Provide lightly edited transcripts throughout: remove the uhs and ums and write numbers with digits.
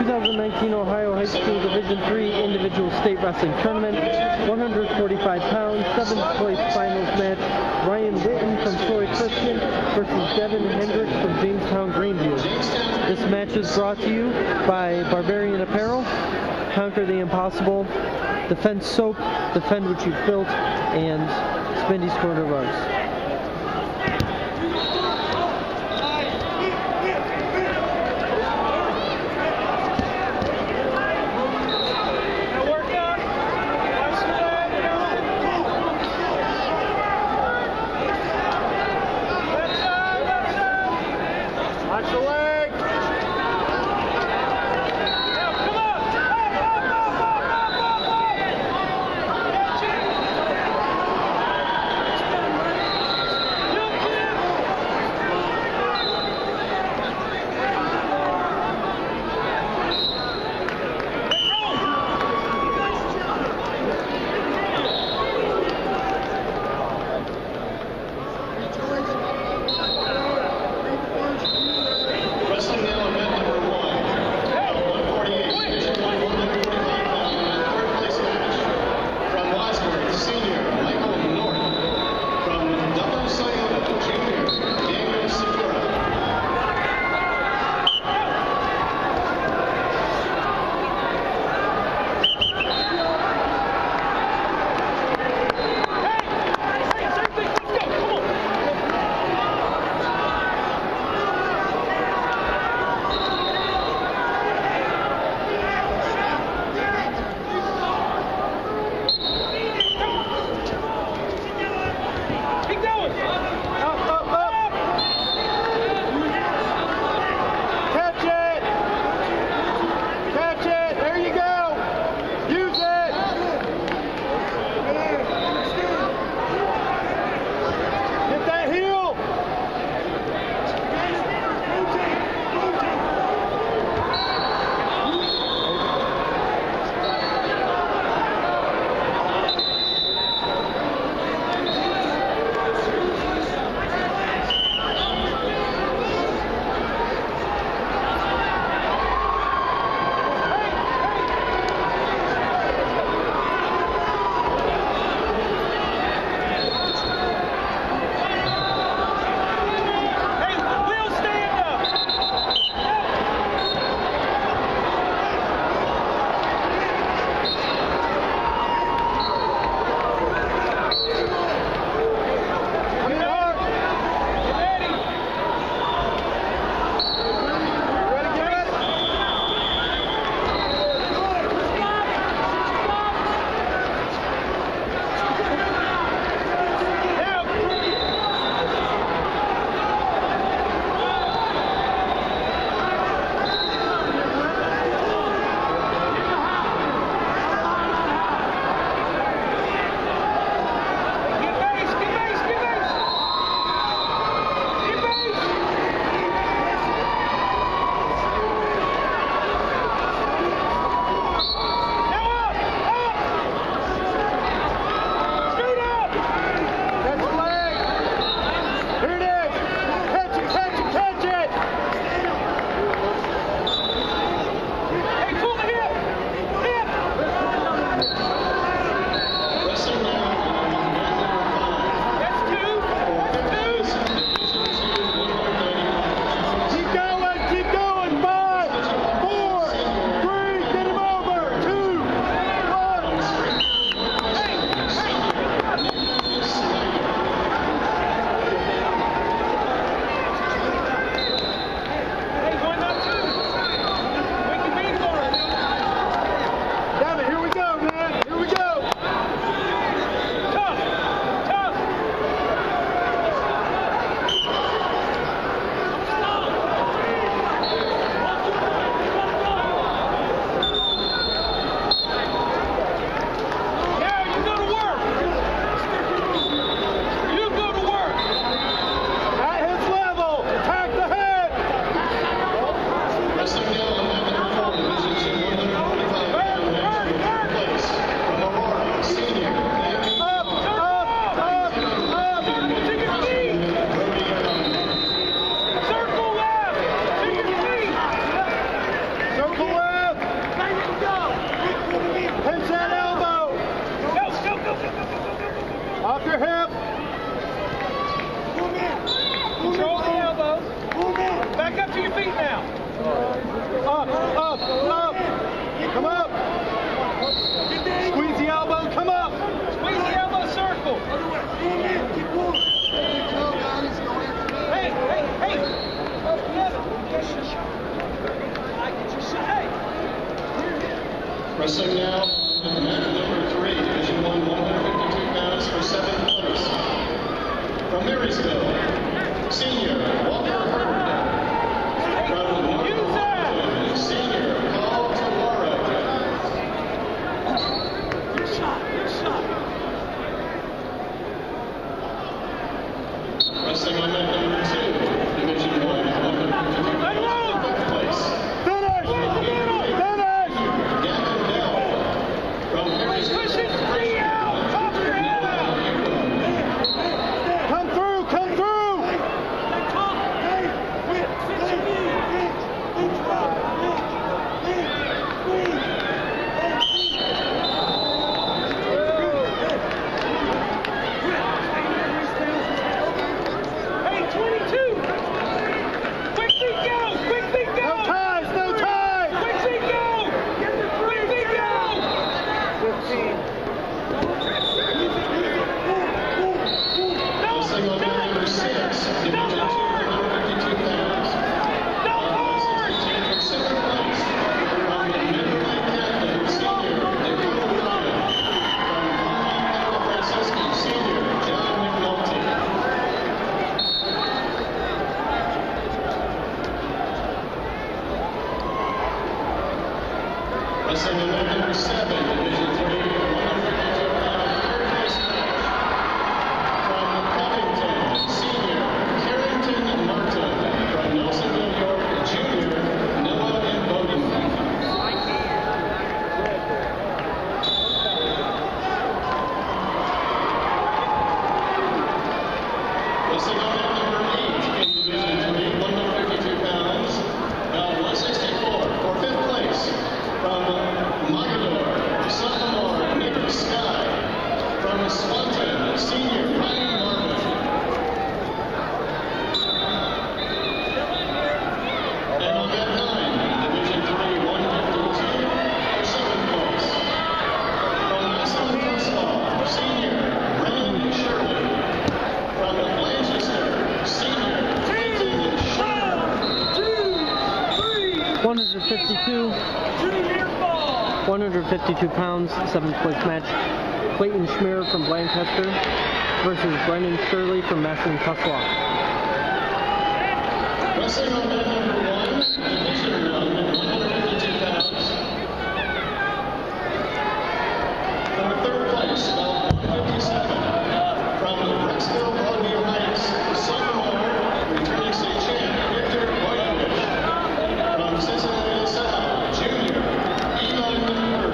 2019 Ohio High School Division III Individual State Wrestling Tournament, 145 pounds, 7th place finals match, Ryan Witten from Troy Christian versus Devin Hendricks from Jamestown Greenview. This match is brought to you by Barbarian Apparel, Conquer the Impossible, Defense Soap, Defend What You've Built, and Spendy's Corner Rugs. Wrestling now, match number 3, Division 1, 152 pounds for 7th place. From Marysville, senior Walker Hurd. From Northampton, senior Paul Tawara. Good shot. Wrestling on mat number 2, Division 1, 152 pounds for 5th place. Wrestling on mat number 7, Division 3, 152 pounds, 3rd place match. From Covington, senior Carrington Martin. From Nelsonville, New York, junior Noah Bowden. Wrestling on mat number 8 in Division 3, 152 pounds, 164 for 5th place. From Mogador, sophomore Nick Sky. From Swanton, senior Ryan Marvin. And on mat 9, Division 3, 152 for 7th place. From Massillon Coastal, senior Brennan Shirley. From Lancaster, senior Clayton Shire. 152 pounds, 7th place match. Clayton Schmier from Blanchester versus Brennan Shirley from Massillon Tuslaw. Wrestling on mat number 1, Division 1, 152 pounds. From 3rd place, 157. From Brexville, Broadview Heights, sophomore, returning state champ, Victor Boyovich. From Cincinnati LaSalle, junior, Elon Bird.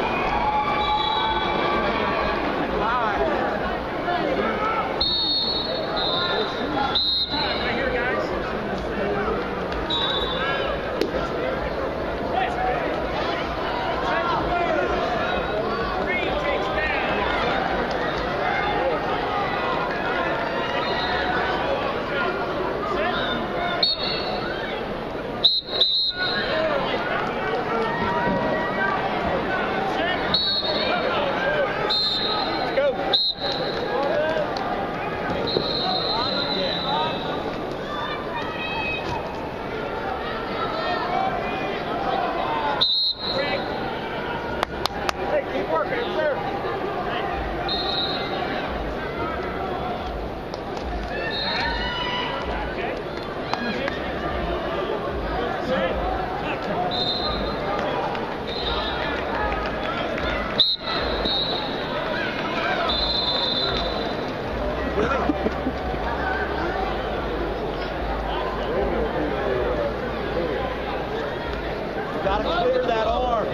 Gotta clear that arm.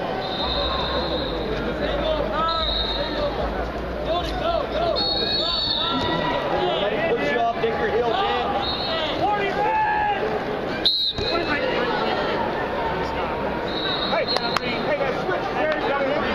Push you off Dicker Hill, man. Hey, that switch there, you gotta hit me.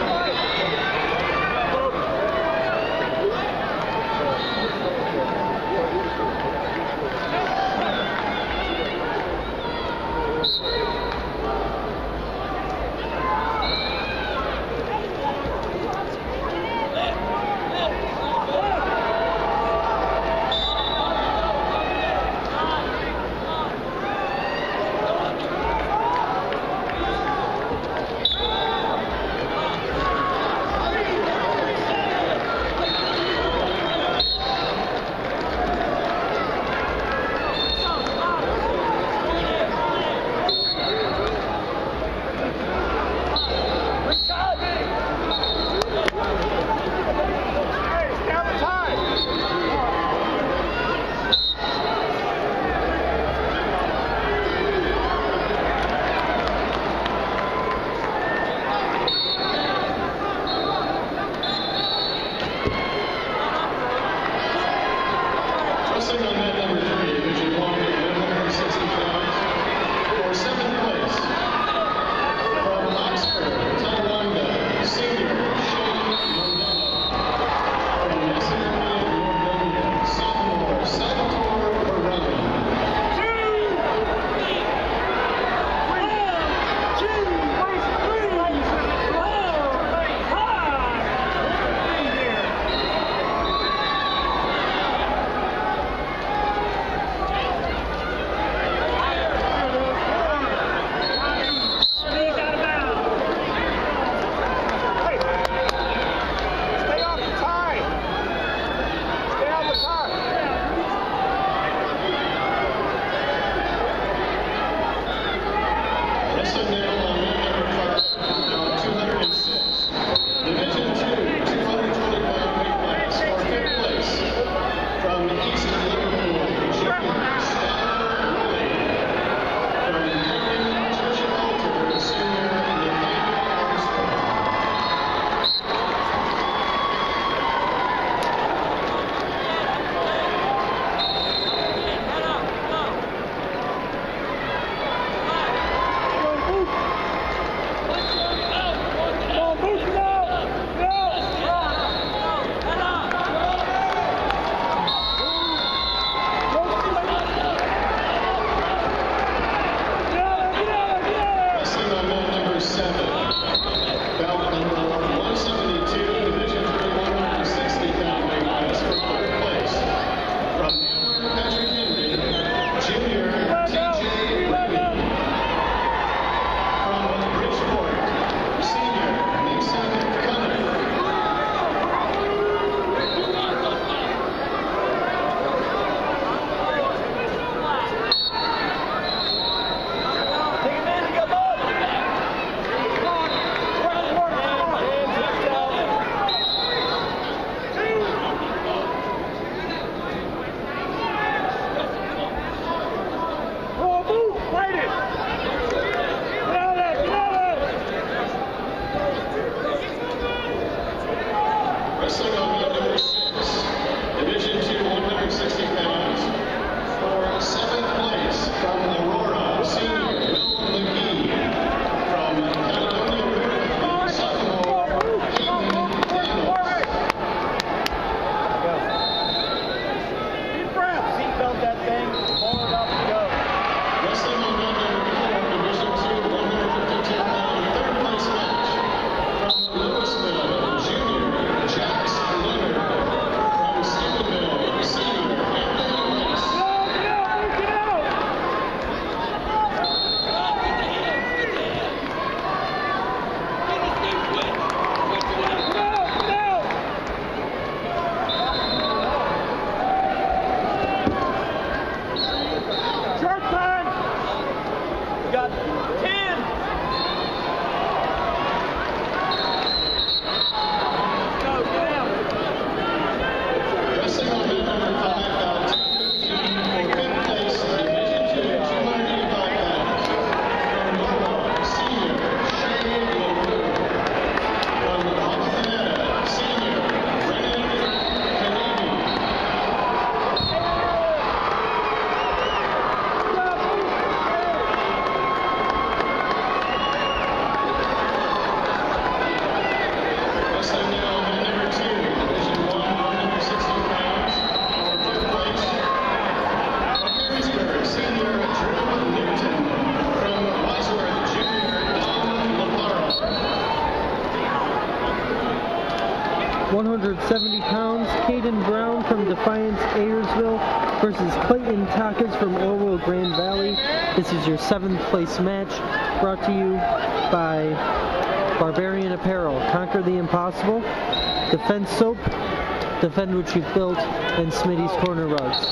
Wrestling now on mat number 5, 206. Division 2, 220-pound weight class for 5th place from East Liverpool, Junior Stanley Willie. From Union Church Altar, Senior Nathaniel Armstrong. Wrestling on mat number 7. Bout number 172, Division 3, 160-pound weight class for 3rd place. From Hamler, Patrick Henry, Junior TJ Whitney. From Bridgeport, Senior Mason Cunningham. Wrestling on mat number 6, Division 2, 160 pounds. For 7th place from Aurora, Senior Will McGee. From Caledonia River, sophomore Hayden Daniels. Deep breath. Seatbelt that thing. Pull it up and go. Wrestling on mat number 4, Division 2, 152-pound 3rd place match. From Louisville, Junior Jax Leonard. From Stephenville, Senior Anthony Rice. Get out! Short time! You got 10! Go, get out! Wrestling on mat number 5, bout 215 for 5th place, Division 2, 285 pounds. From Norwalk, Senior Shay LaRue. From Wapakoneta, Senior Brennan Kennedy. Wrestling now on mat number 2, Division 1, 160 pounds for 5th place. From Harrisburg, Senior Drew Newton. From Wadsworth, Junior Don LaParo. 170 pounds, Caden Brown from Defiance Ayersville versus Clayton Takas from Orwell Grand Valley. This is your 7th place match, brought to you by Barbarian Apparel. Conquer the impossible. Defense Soap. Defend what you've built. And Smitty's Corner Rugs.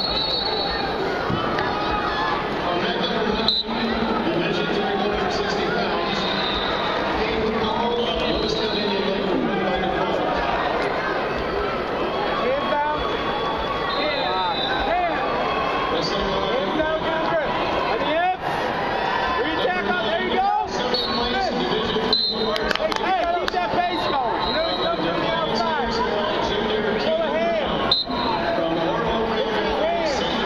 On mat number 9, Division 3, 160 pounds. Hayden Powell of Lewiston, Indian Lake from Woodbine Park. Hands down. Hands. Wrestling on Hands down, good grip. At the end. Reach back up. There you go. 7th place, Division 3, 170 Hey, keep that base going. You know, he's coming from the outside. Junior Pull a hand. From Orwell Grand Valley, Senior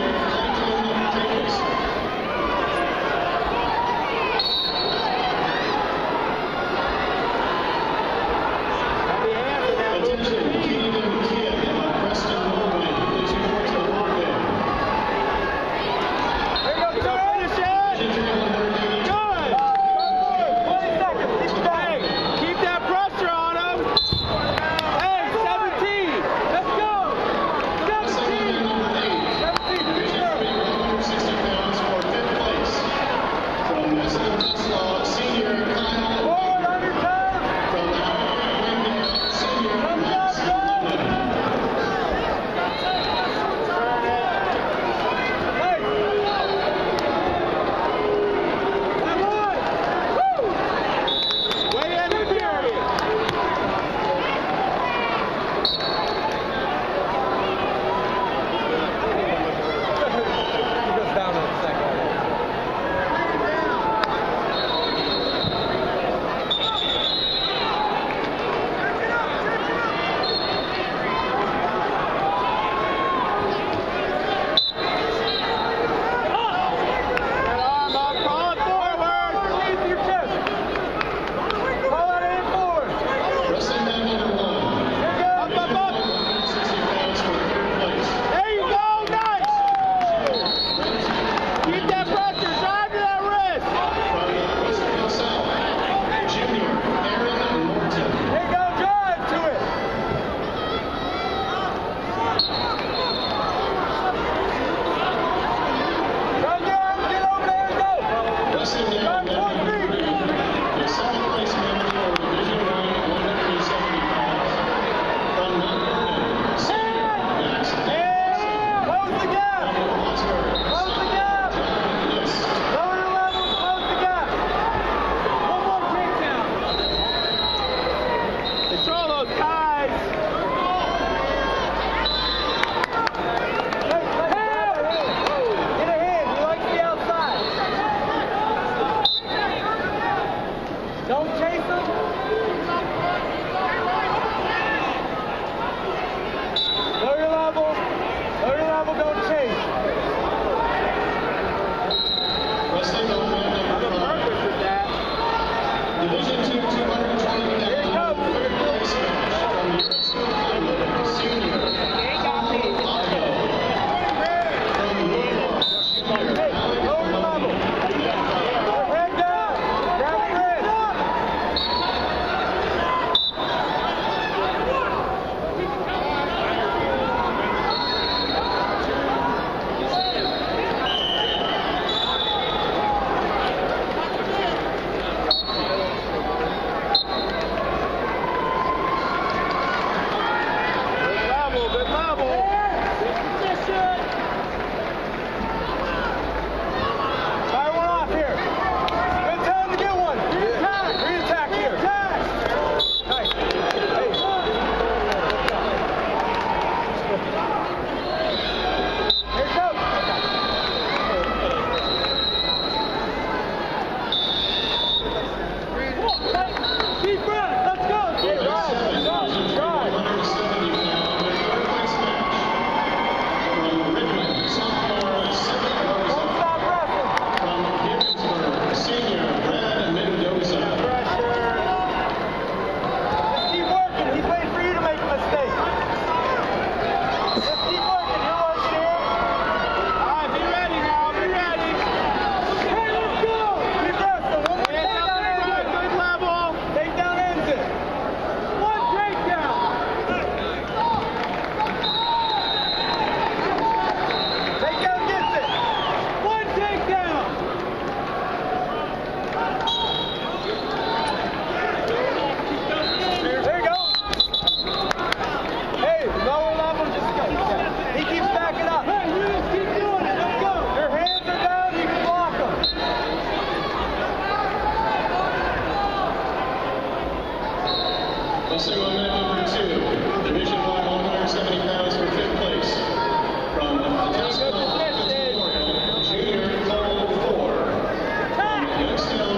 Wrestling on mat number 2, Division 1, 170 pounds for 5th place. From Atascadero Memorial, Junior Level 4. From Youngstown,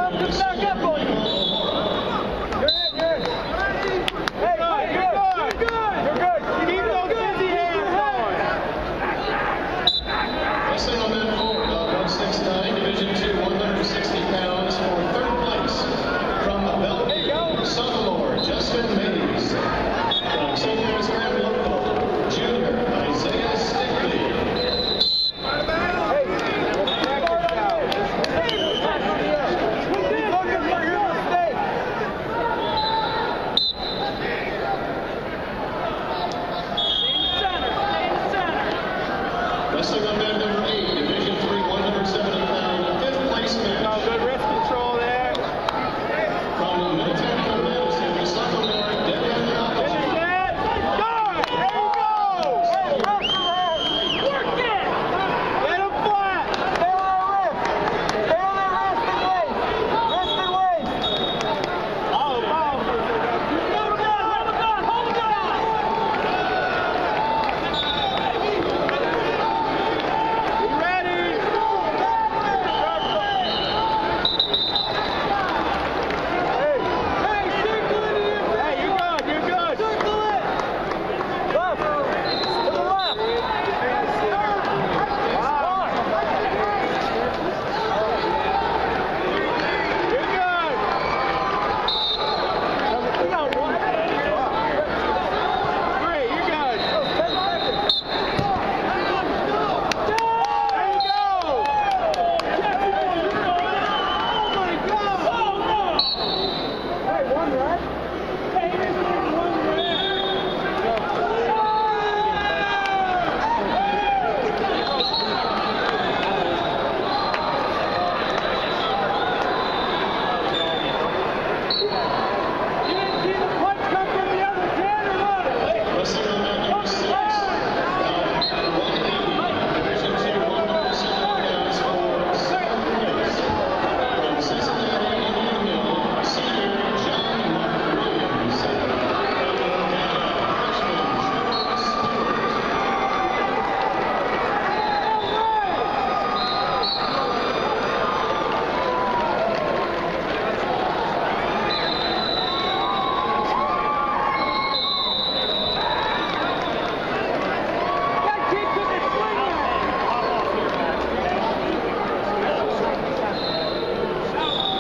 Wrestling on mat 4, 169, Division 2, 160 pounds for 3rd place. From Bellevue, sophomore Justin Mays. From St. Louis Grand Local, junior Isaiah Stigley. Wrestling on mat number 8, Division 3, 170-pound, 5th place match. Good wrist control there. From Middletown, Madison, sophomore Devin Alcantara. Get him flat. Stay on the wrist. Stay on that wrist and waist. Wrist and waist. Hold the gun. You ready? Hey, you're good. You're good. Circle it. Left. To the left. Wow. You're good. We got one. 3, you're good. 10 seconds. There you go. Oh my God. Hey, one right? Hey, here's one You didn't see the punch come from the other can or what? Wrestling on mat number 6, Division 2, 170 pounds for 2nd place. From Cincinnati, Union, senior John Mark Williams. From freshman Charles Stewart. That kid took a swing at it.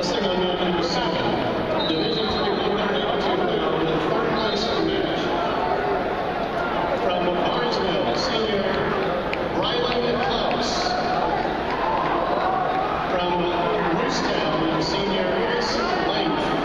Wrestling on mat number 7, Division 3, 182-pound, third place match. From Barnesville, senior Ryland Klaus. From Brucetown, senior Chris Length.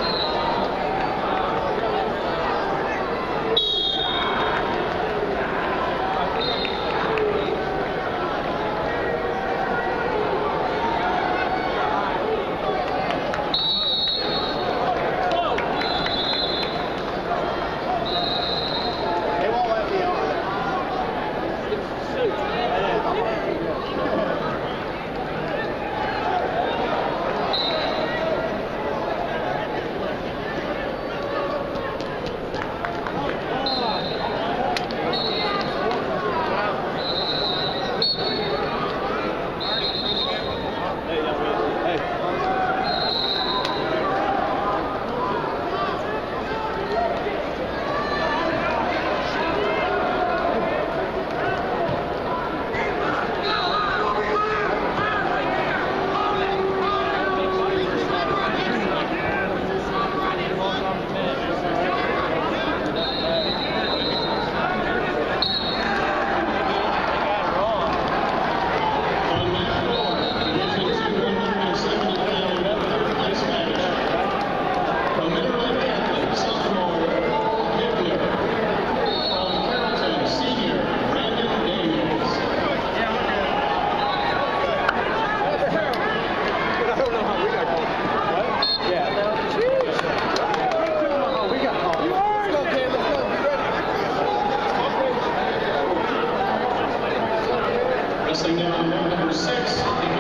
Wrestling now on mat number 6, Division 2,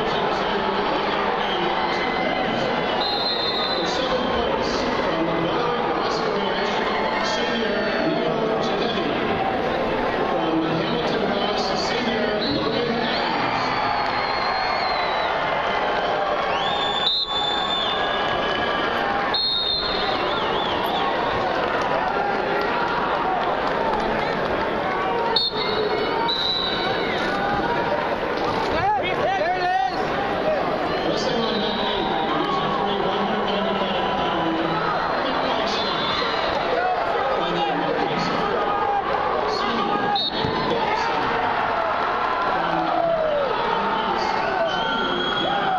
182 pounds. For 7th place, from Illinois West Ranch, senior Neil Giannetti. From Hamilton House, senior Logan Adams. Wrestling on mat 8, Division 3, 195-pound, fifth place match. From Northeast, senior Nick Dawson. From Northeast, junior Jack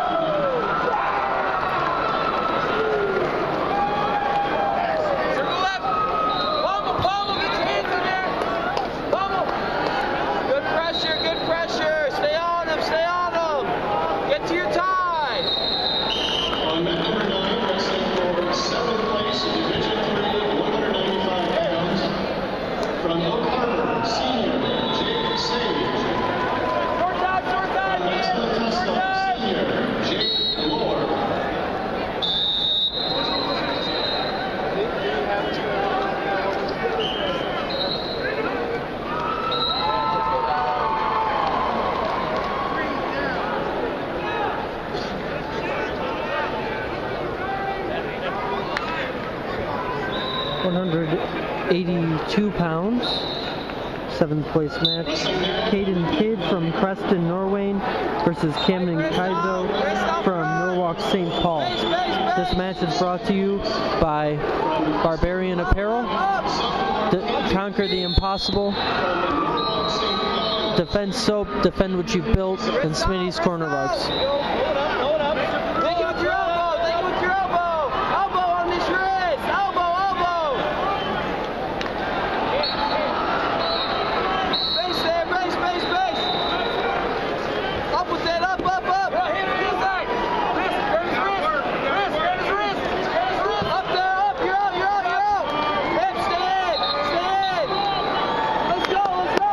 Circle left. Pummel, pummel, get your hands in there. Pummel. Good pressure, good pressure. Stay on them, stay on them. Get to your tie. On mat number 9, wrestling for 7th place, Division 3, 195 pounds. From Oak Harbor, senior Jake Sage. Short time, From Maxwell short Custom, time. senior Jake Lord. £182, 7th place match. Caden Kidd from Creston, Norway versus Camden Kaizo from Norwalk, St. Paul. This match is brought to you by Barbarian Apparel. Conquer the impossible. Defend soap, defend what you've built, and Smitty's Corner Rugs. Hold up. Take it with your elbow. Take it with your elbow. Elbow on this wrist. Elbow, elbow. Base there, base. Up with that, up. Wrist. Up there, up. You're out. Hip, stay in. Let's go.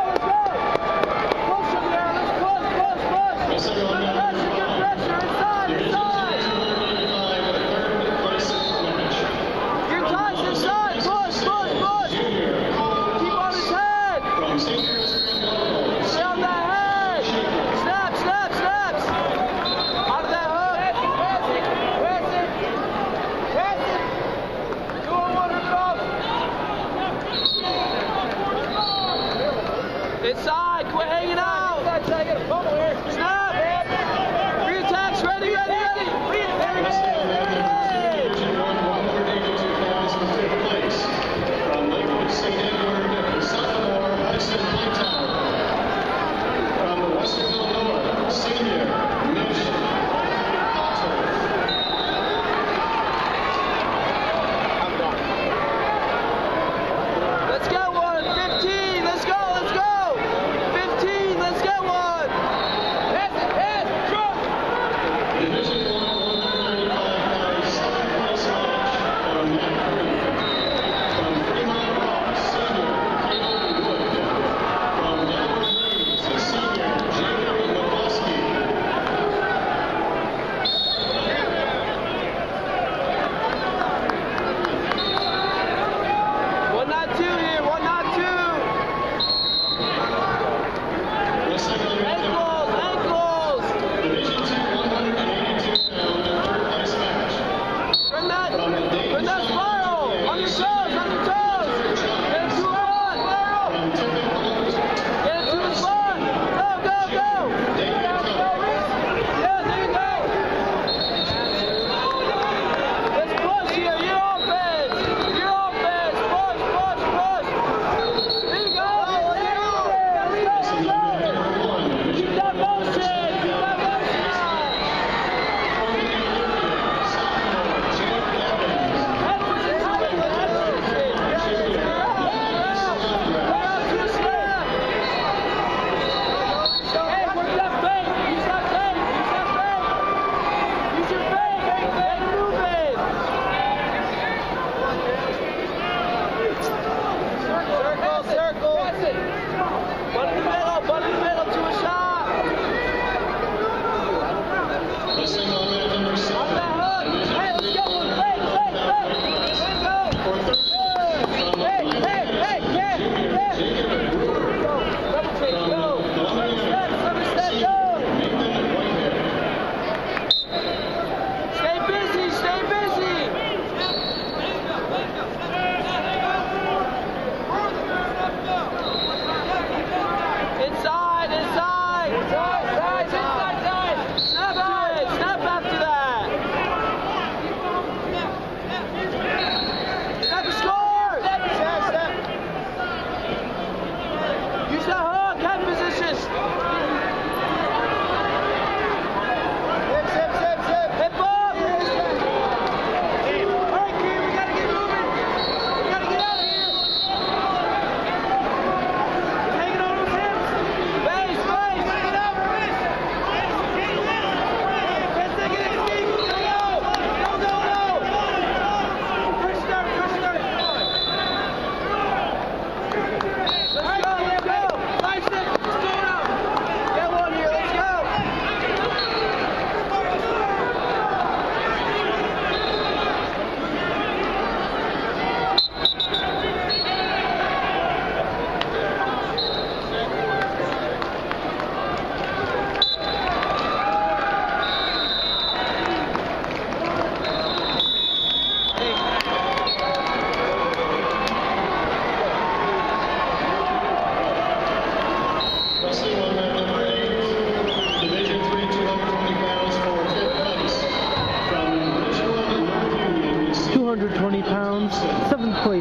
Push him there, let's push. Wrestling on mat number 5, Division 2, 295, third place match. Your time's inside. Push. Junior Cole Keep on his Moss. head. From St. Mary's Green Hills, Stay on that head. Snaps. Out of that hook. Press it. 2-on-1 hook off. Inside. Quit hanging out. Snap. Reattacks. Ready. wrestling on mat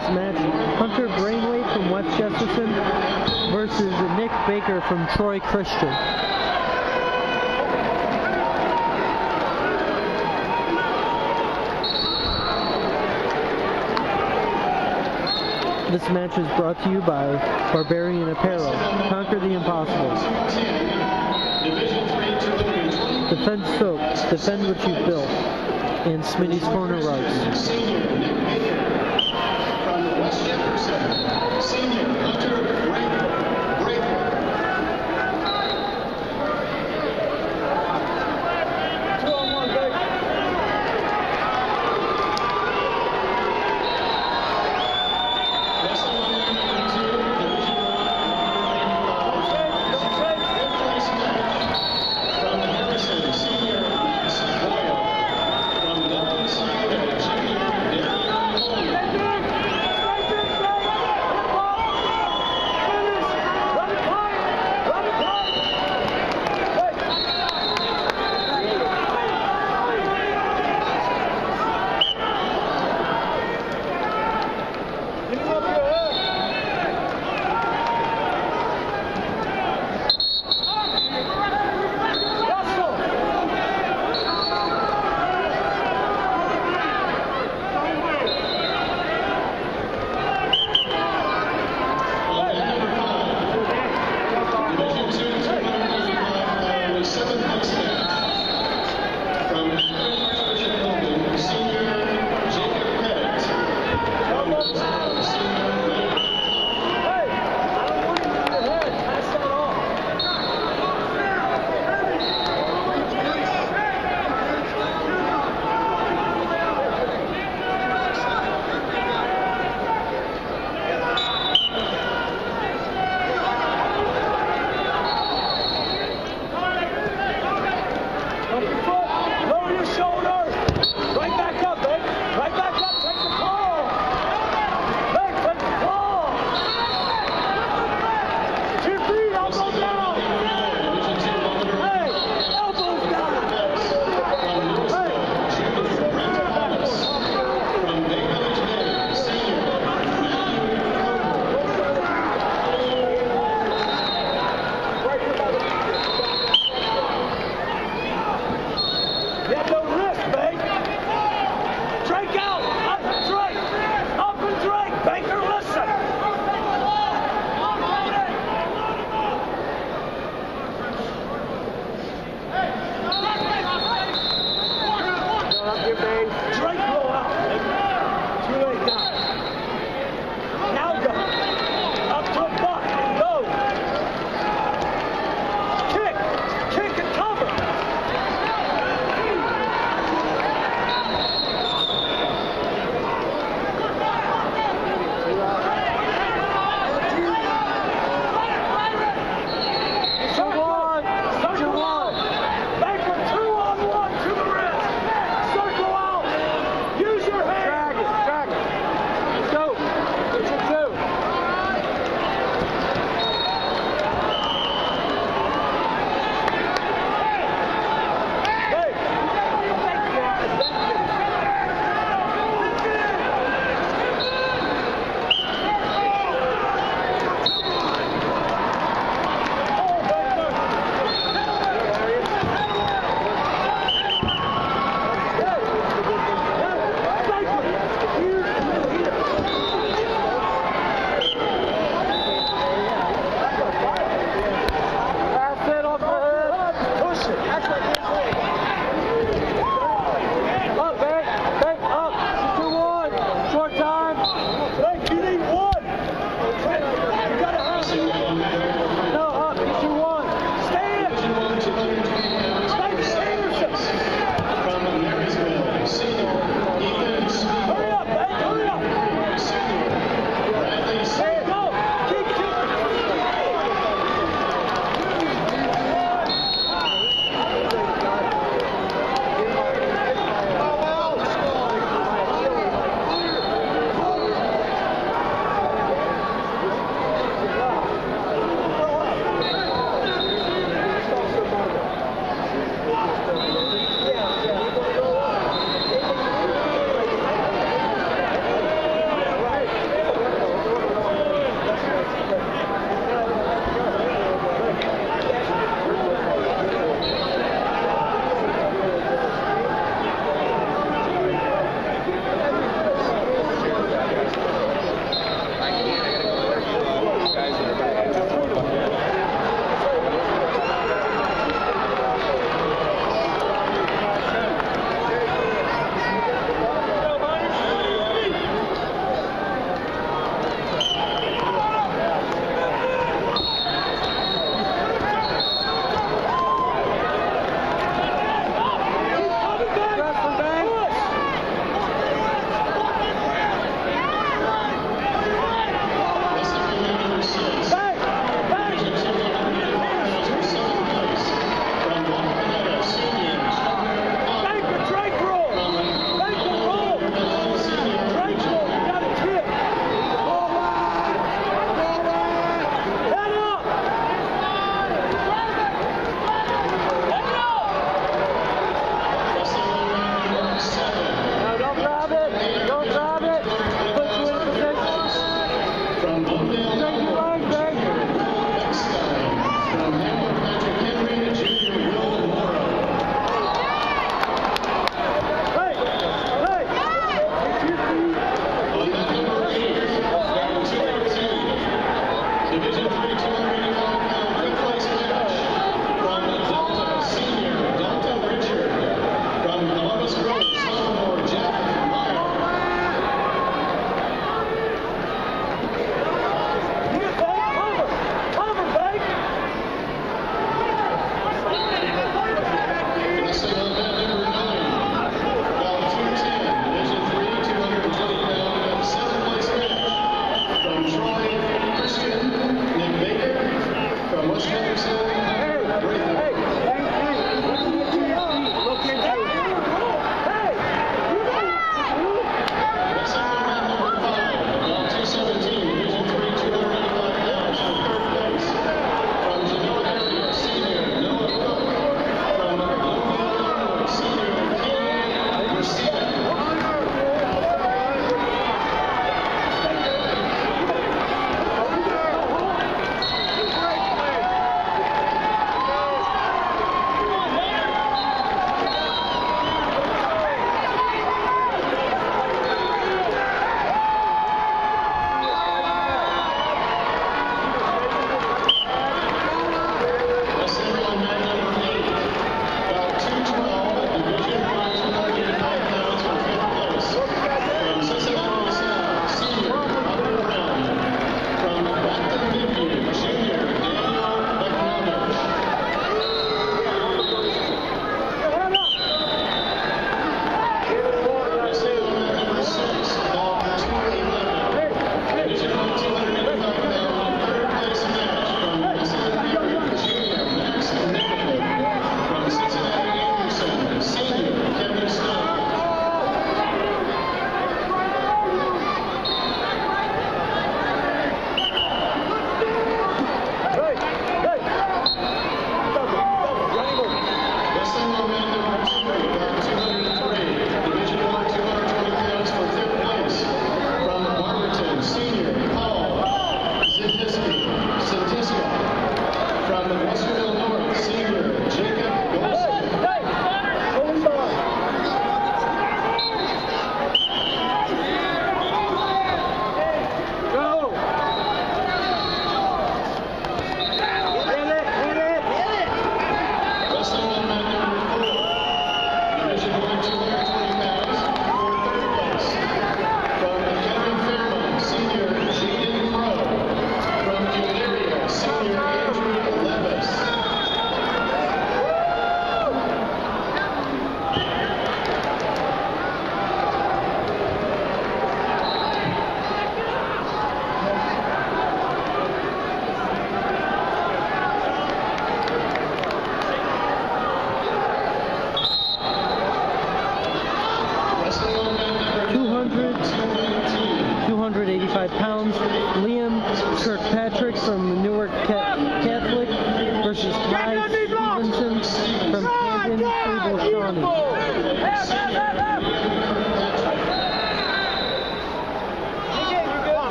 place match, Hunter Brainwave from West Jefferson versus Nick Baker from Troy Christian. This match is brought to you by Barbarian Apparel. Conquer the impossible. Defend soap. Defend what you've built. And Smitty's Corner Rugs. Senior Nick Baker from West Jefferson. Senior Hunter Brainwave. 2-on-1, baby. Wrestling on number 2, Division 1, fifth place match from Harrison, Senior Max Boyle. From Dublin Side, Junior Darian Coleman. senior William